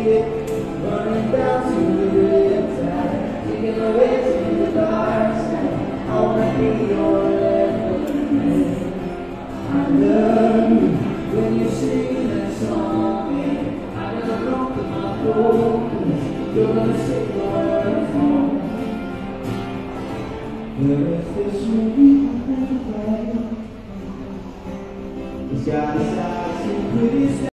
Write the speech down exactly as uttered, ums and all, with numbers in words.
it, running down to the riptide, taking away to the dark side. I wanna be your everything. I love you when you sing that song, and I never know that my focus, you're gonna sing the words home. There is this movie I play. It's got a side so pretty.